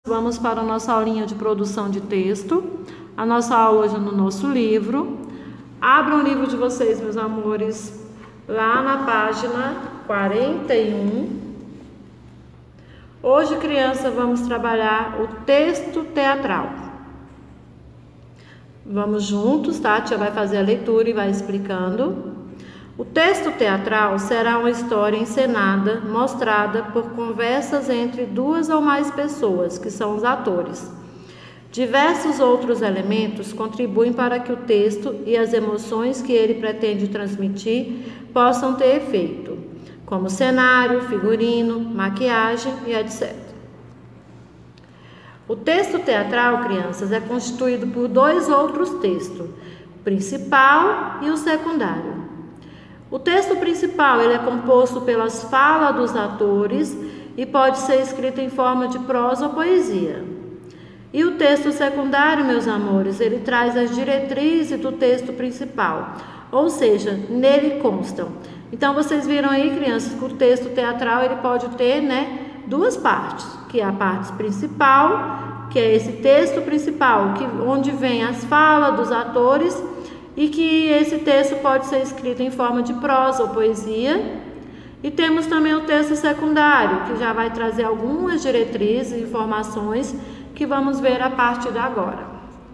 Vamos para a nossa aulinha de produção de texto. A nossa aula hoje é no nosso livro. Abram o livro de vocês, meus amores, lá na página 41. Hoje, criança, vamos trabalhar o texto teatral. Vamos juntos, tá? A tia vai fazer a leitura e vai explicando. O texto teatral será uma história encenada, mostrada por conversas entre duas ou mais pessoas, que são os atores. Diversos outros elementos contribuem para que o texto e as emoções que ele pretende transmitir possam ter efeito, como cenário, figurino, maquiagem e etc. O texto teatral, crianças, é constituído por dois outros textos, o principal e o secundário. O texto principal ele é composto pelas falas dos atores e pode ser escrito em forma de prosa ou poesia. E o texto secundário, meus amores, ele traz as diretrizes do texto principal, ou seja, nele constam. Então, vocês viram aí, crianças, que o texto teatral ele pode ter, duas partes, que é a parte principal, que é esse texto principal, onde vem as falas dos atores, e que esse texto pode ser escrito em forma de prosa ou poesia. E temos também o texto secundário, que já vai trazer algumas diretrizes e informações que vamos ver a partir de agora.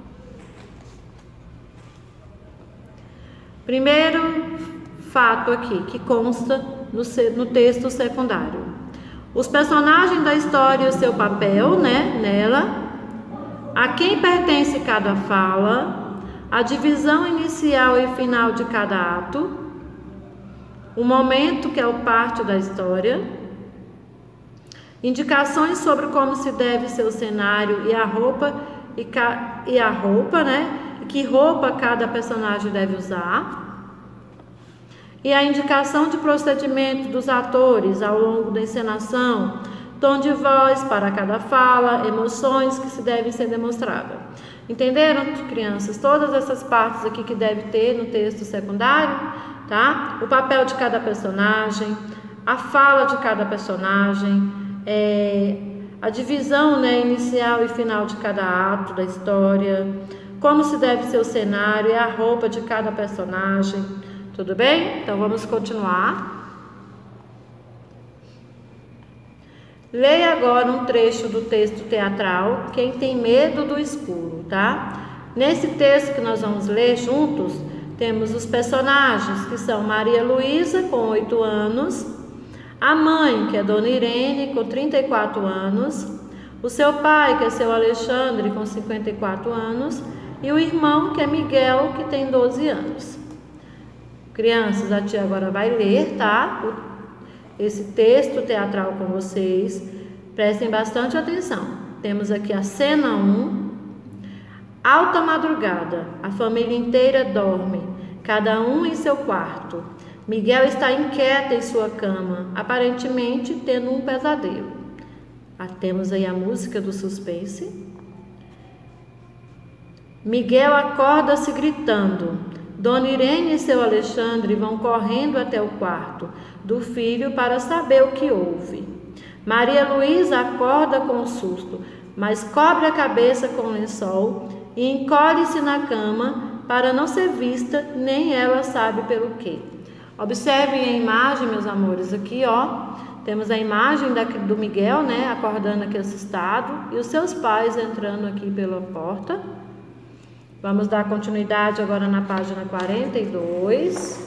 Primeiro fato aqui, que consta no texto secundário. Os personagens da história e o seu papel, nela, a quem pertence cada fala, a divisão inicial e final de cada ato, o momento que é o parte da história, indicações sobre como se deve ser o cenário e a roupa, que roupa cada personagem deve usar, e a indicação de procedimento dos atores ao longo da encenação, tom de voz para cada fala, emoções que se devem ser demonstradas. Entenderam, crianças? Todas essas partes aqui que deve ter no texto secundário, tá? O papel de cada personagem, a fala de cada personagem, a divisão, inicial e final de cada ato da história, como se deve ser o cenário e a roupa de cada personagem. Tudo bem? Então vamos continuar. Leia agora um trecho do texto teatral, Quem tem medo do escuro, tá? Nesse texto que nós vamos ler juntos, temos os personagens, que são Maria Luísa, com 8 anos, a mãe, que é Dona Irene, com 34 anos, o seu pai, que é seu Alexandre, com 54 anos, e o irmão, que é Miguel, que tem 12 anos. Crianças, a tia agora vai ler, tá? Esse texto teatral com vocês, prestem bastante atenção. Temos aqui a cena 1, alta madrugada, a família inteira dorme, cada um em seu quarto. Miguel está inquieto em sua cama, aparentemente tendo um pesadelo. Temos aí a música do suspense. Miguel acorda-se gritando. Dona Irene e seu Alexandre vão correndo até o quarto do filho para saber o que houve. Maria Luísa acorda com um susto, mas cobre a cabeça com um lençol e encolhe-se na cama para não ser vista, nem ela sabe pelo quê. Observem a imagem, meus amores, aqui, temos a imagem do Miguel, acordando aqui assustado, e os seus pais entrando aqui pela porta. Vamos dar continuidade agora na página 42.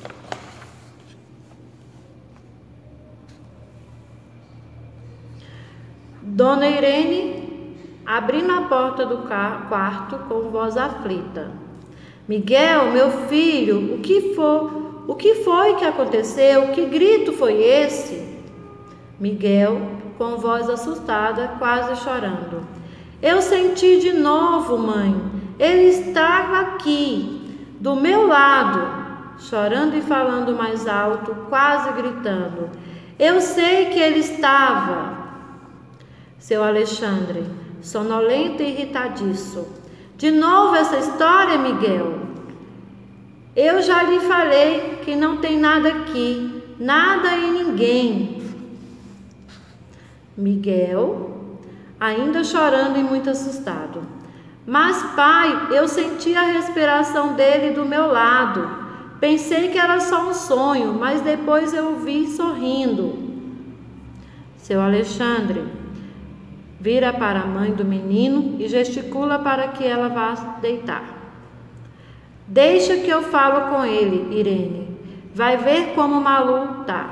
Dona Irene abrindo a porta do quarto com voz aflita. Miguel, meu filho, o que foi que aconteceu? Que grito foi esse? Miguel, com voz assustada, quase chorando. Eu senti de novo, mãe. Ele estava aqui, do meu lado, chorando e falando mais alto, quase gritando. Eu sei que ele estava. Seu Alexandre, sonolento e irritadiço. De novo essa história, Miguel? Eu já lhe falei que não tem nada aqui, nada e ninguém. Miguel, ainda chorando e muito assustado. Mas, pai, eu senti a respiração dele do meu lado. Pensei que era só um sonho, mas depois eu o vi sorrindo. Seu Alexandre vira para a mãe do menino e gesticula para que ela vá deitar. Deixa que eu falo com ele, Irene. Vai ver como Malu tá.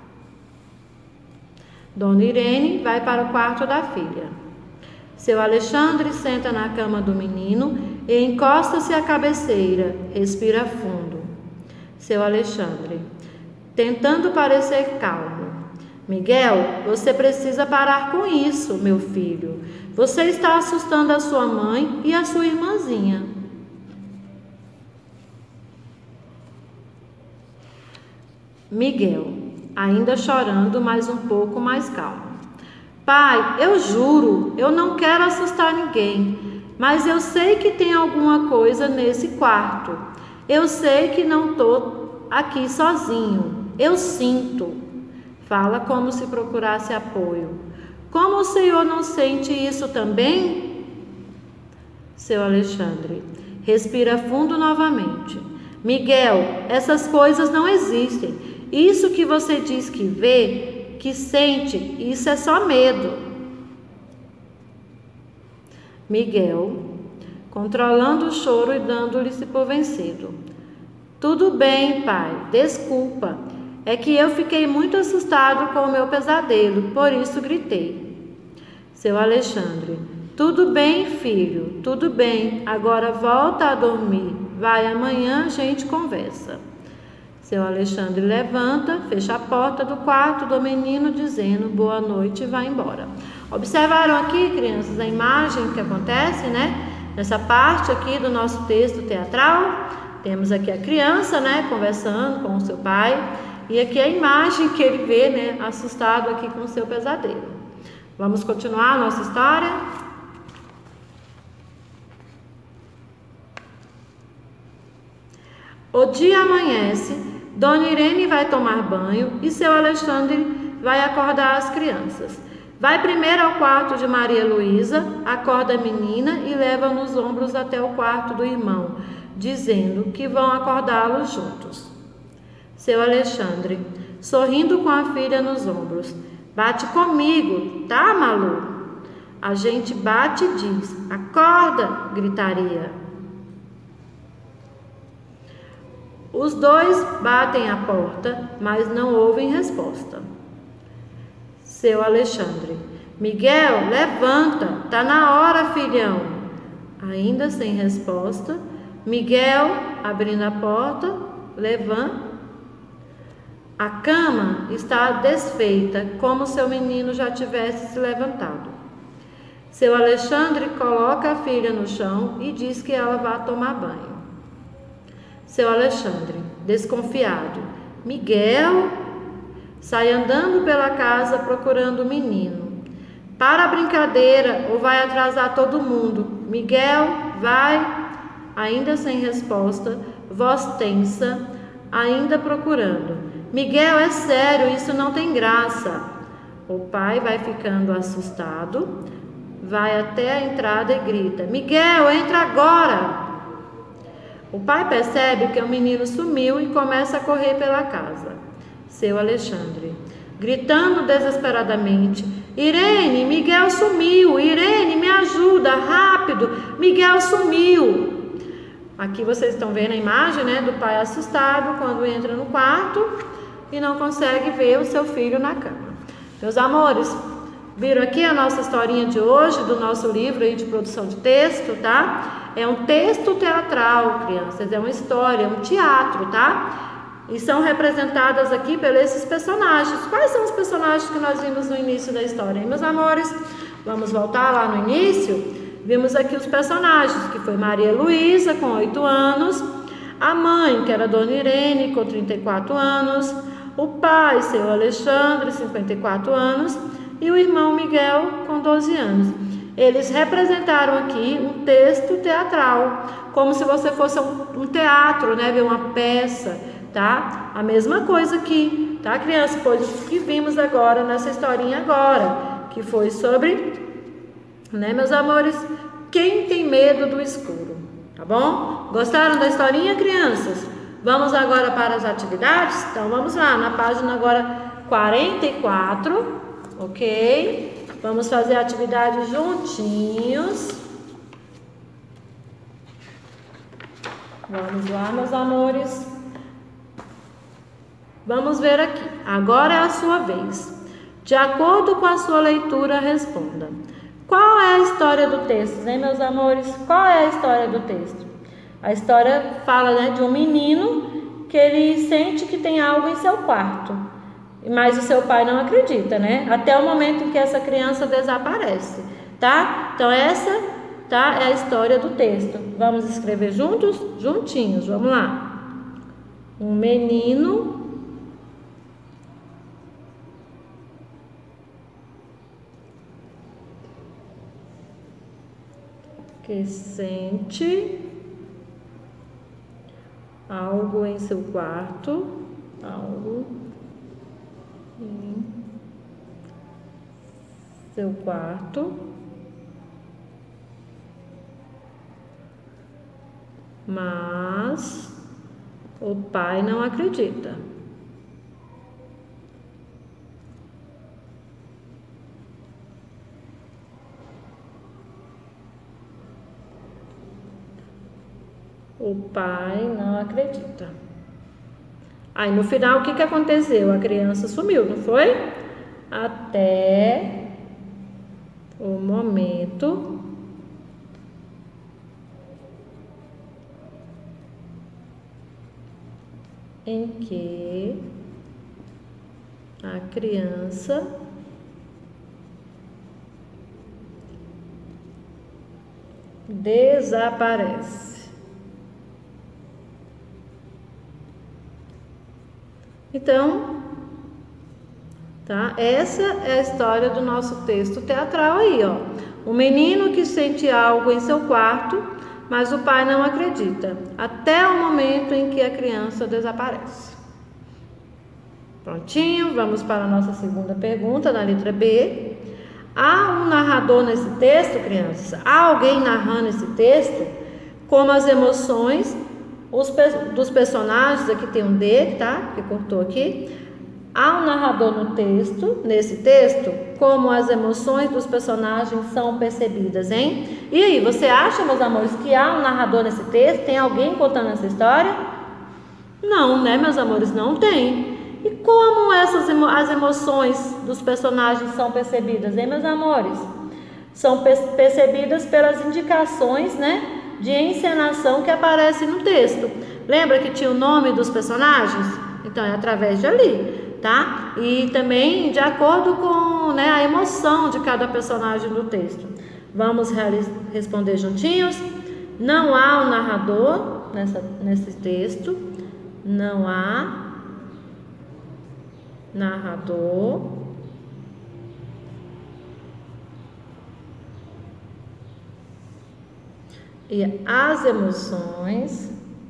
Dona Irene vai para o quarto da filha. Seu Alexandre senta na cama do menino e encosta-se à cabeceira, respira fundo. Seu Alexandre, tentando parecer calmo. Miguel, você precisa parar com isso, meu filho. Você está assustando a sua mãe e a sua irmãzinha. Miguel, ainda chorando, mas um pouco mais calmo. Pai, eu juro, eu não quero assustar ninguém, mas eu sei que tem alguma coisa nesse quarto. Eu sei que não estou aqui sozinho. Eu sinto. Fala como se procurasse apoio. Como o senhor não sente isso também? Seu Alexandre respira fundo novamente. Miguel, essas coisas não existem. Isso que você diz que vê, que sente, isso é só medo. Miguel, controlando o choro e dando-lhe-se por vencido. Tudo bem, pai, desculpa. É que eu fiquei muito assustado com o meu pesadelo, por isso gritei. Seu Alexandre, tudo bem, filho, tudo bem. Agora volta a dormir. Vai, amanhã a gente conversa. Seu Alexandre levanta, fecha a porta do quarto do menino, dizendo boa noite e vai embora. Observaram aqui, crianças, a imagem que acontece, né? Nessa parte aqui do nosso texto teatral, temos aqui a criança, né, conversando com o seu pai, e aqui a imagem que ele vê, né, assustado aqui com o seu pesadelo. Vamos continuar a nossa história? O dia amanhece. Dona Irene vai tomar banho e seu Alexandre vai acordar as crianças. Vai primeiro ao quarto de Maria Luísa, acorda a menina e leva nos ombros até o quarto do irmão, dizendo que vão acordá-los juntos. Seu Alexandre, sorrindo com a filha nos ombros, bate comigo, tá, Malu? A gente bate e diz, acorda, gritaria. Os dois batem a porta, mas não ouvem resposta. Seu Alexandre, Miguel, levanta, tá na hora, filhão. Ainda sem resposta, Miguel, abrindo a porta, levanta. A cama está desfeita, como se o menino já tivesse se levantado. Seu Alexandre coloca a filha no chão e diz que ela vai tomar banho. Seu Alexandre, desconfiado, Miguel, sai andando pela casa procurando o menino. Para a brincadeira ou vai atrasar todo mundo? Miguel, vai, ainda sem resposta, voz tensa, ainda procurando. Miguel, é sério, isso não tem graça. O pai vai ficando assustado, vai até a entrada e grita, Miguel, entra agora! O pai percebe que o menino sumiu e começa a correr pela casa. Seu Alexandre, gritando desesperadamente, Irene, Miguel sumiu, Irene, me ajuda, rápido, Miguel sumiu. Aqui vocês estão vendo a imagem, né, do pai assustado quando entra no quarto e não consegue ver o seu filho na cama. Meus amores, viram aqui a nossa historinha de hoje, do nosso livro aí de produção de texto, tá? É um texto teatral, crianças, é uma história, é um teatro, tá? E são representadas aqui por esses personagens. Quais são os personagens que nós vimos no início da história, hein, meus amores? Vamos voltar lá no início? Vimos aqui os personagens, que foi Maria Luísa, com 8 anos, a mãe, que era Dona Irene, com 34 anos, o pai, seu Alexandre, 54 anos, e o irmão Miguel, com 12 anos. Eles representaram aqui um texto teatral, como se você fosse um teatro, né? Ver uma peça, tá? A mesma coisa aqui, tá, criança? Foi o que vimos agora nessa historinha agora, que foi sobre né, meus amores? Quem tem medo do escuro, tá bom? Gostaram da historinha, crianças? Vamos agora para as atividades? Então, vamos lá, na página agora 44, ok? Vamos fazer a atividade juntinhos. Vamos lá, meus amores. Vamos ver aqui. Agora é a sua vez. De acordo com a sua leitura, responda. Qual é a história do texto, hein, meus amores? Qual é a história do texto? A história fala, né, de um menino que ele sente que tem algo em seu quarto, mas o seu pai não acredita, né? Até o momento em que essa criança desaparece, tá? Então essa, tá, é a história do texto. Vamos escrever juntos? Juntinhos, vamos lá. Um menino que sente algo em seu quarto, algo em seu quarto, mas o pai não acredita. O pai não acredita. Aí no final o que aconteceu? A criança sumiu, não foi? Até o momento em que a criança desaparece. Então, tá? Essa é a história do nosso texto teatral aí, ó. Um menino que sente algo em seu quarto, mas o pai não acredita, até o momento em que a criança desaparece. Prontinho, vamos para a nossa segunda pergunta, na letra B. Há um narrador nesse texto, crianças? Há alguém narrando esse texto? Como as emoções dos personagens, aqui tem um D, tá? Que cortou aqui. Há um narrador no texto, nesse texto, como as emoções dos personagens são percebidas, hein? E aí, você acha, meus amores, que há um narrador nesse texto? Tem alguém contando essa história? Não, né, meus amores? Não tem. E como as emoções dos personagens são percebidas, hein, meus amores? São percebidas pelas indicações, né, de encenação que aparece no texto. Lembra que tinha o nome dos personagens? Então é através de ali, tá? E também de acordo com, né, a emoção de cada personagem do texto. Vamos responder juntinhos? Não há um narrador nesse texto. Não há narrador. E as emoções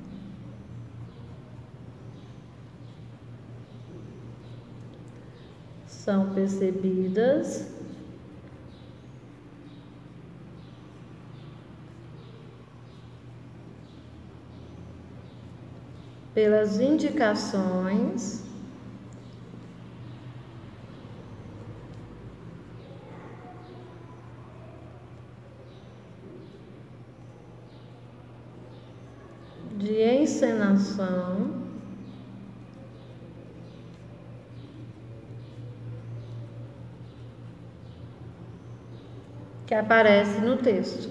são percebidas pelas indicações de encenação que aparece no texto.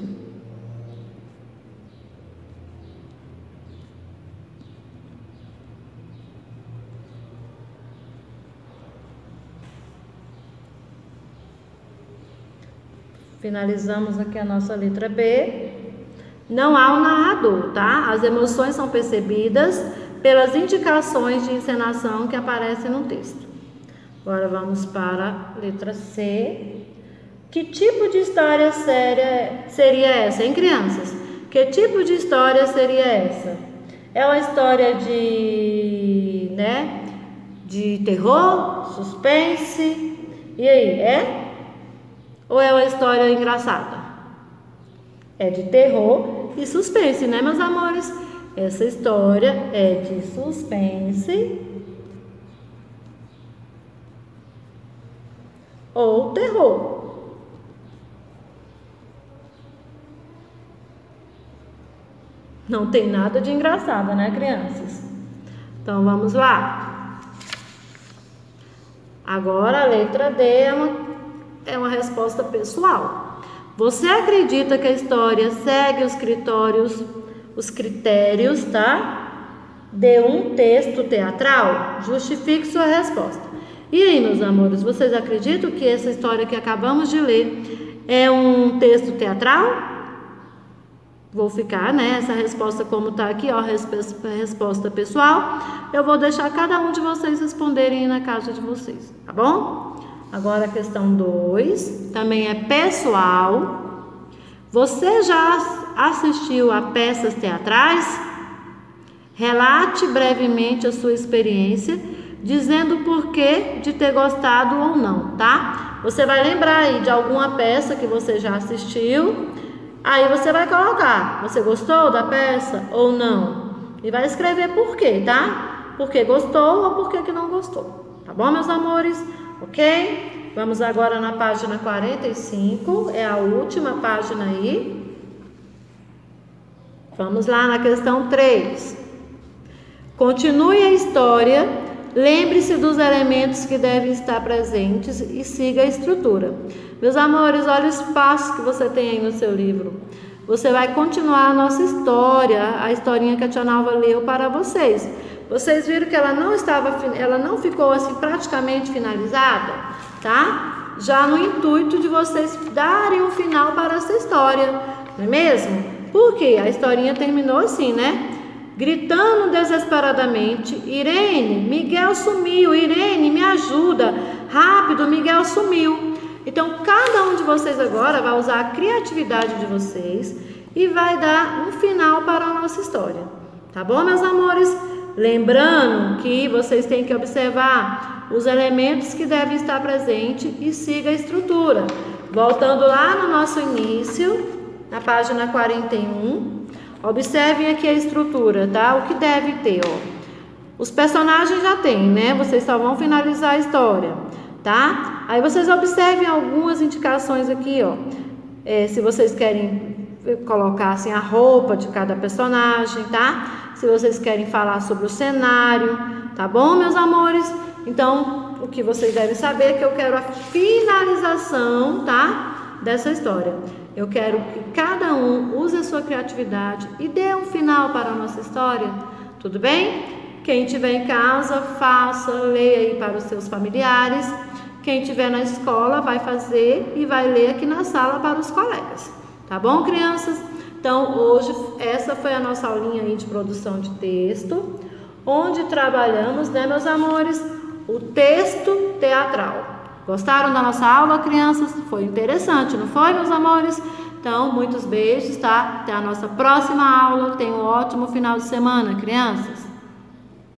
Finalizamos aqui a nossa letra B. Não há um narrador, tá? As emoções são percebidas pelas indicações de encenação que aparecem no texto. Agora vamos para a letra C. Que tipo de história seria essa, hein, crianças? Que tipo de história seria essa? É uma história de terror, suspense? E aí, é? Ou é uma história engraçada? É de terror e suspense, né, meus amores? Essa história é de suspense ou terror. Não tem nada de engraçado, né, crianças? Então, vamos lá. Agora, a letra D é uma resposta pessoal. Você acredita que a história segue os critérios, tá? De um texto teatral? Justifique sua resposta. E aí, meus amores, vocês acreditam que essa história que acabamos de ler é um texto teatral? Vou ficar, né, essa resposta como tá aqui, ó, resposta pessoal. Eu vou deixar cada um de vocês responderem na casa de vocês, tá bom? Agora a questão 2, também é pessoal. Você já assistiu a peças teatrais? Relate brevemente a sua experiência, dizendo o porquê de ter gostado ou não, tá? Você vai lembrar aí de alguma peça que você já assistiu. Aí você vai colocar, você gostou da peça ou não? E vai escrever por quê, tá? Porque gostou ou por que não gostou. Tá bom, meus amores? Ok? Vamos agora na página 45, é a última página aí. Vamos lá na questão 3. Continue a história, lembre-se dos elementos que devem estar presentes e siga a estrutura. Meus amores, olha o espaço que você tem aí no seu livro. Você vai continuar a nossa história, a historinha que a tia Nalva leu para vocês. Vocês viram que ela não ficou assim praticamente finalizada, tá? Já no intuito de vocês darem um final para essa história, não é mesmo? Porque a historinha terminou assim, né? Gritando desesperadamente: Irene, Miguel sumiu, Irene, me ajuda, rápido, Miguel sumiu. Então, cada um de vocês agora vai usar a criatividade de vocês e vai dar um final para a nossa história. Tá bom, meus amores? Lembrando que vocês têm que observar os elementos que devem estar presentes e siga a estrutura. Voltando lá no nosso início, na página 41, observem aqui a estrutura, tá? O que deve ter, ó. Os personagens já tem, né? Vocês só vão finalizar a história, tá? Aí vocês observem algumas indicações aqui, ó. Se vocês querem colocar assim a roupa de cada personagem, tá? Se vocês querem falar sobre o cenário, tá bom, meus amores? Então, o que vocês devem saber é que eu quero a finalização, tá? Dessa história. Eu quero que cada um use a sua criatividade e dê um final para a nossa história, tudo bem? Quem estiver em casa, faça, leia aí para os seus familiares. Quem estiver na escola vai fazer e vai ler aqui na sala para os colegas. Tá bom, crianças? Então, hoje, essa foi a nossa aulinha aí de produção de texto, onde trabalhamos, né, meus amores, o texto teatral. Gostaram da nossa aula, crianças? Foi interessante, não foi, meus amores? Então, muitos beijos, tá? Até a nossa próxima aula. Tenham um ótimo final de semana, crianças.